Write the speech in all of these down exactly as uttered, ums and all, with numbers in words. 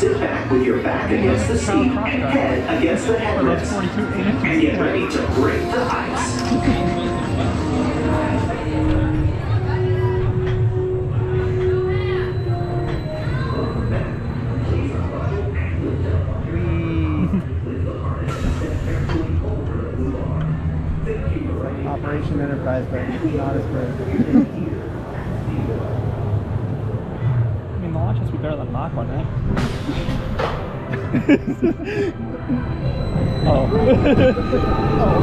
Sit back with your back against the seat and head against the headrest. And get ready to break the ice. Operation Enterprise, but not as good. I mean, the launch has to be better than Mach one, right? Oh. Oh.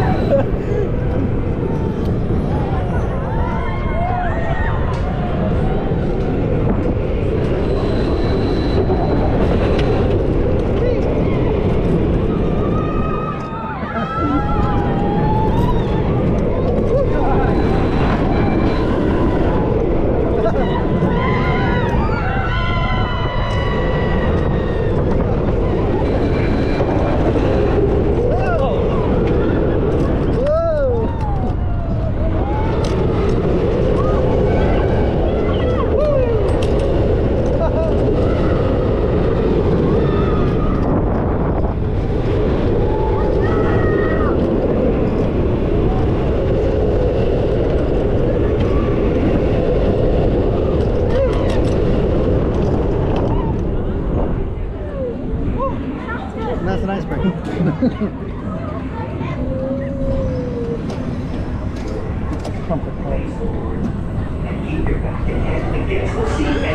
That's an icebreaker. Keep your back and head against the seat.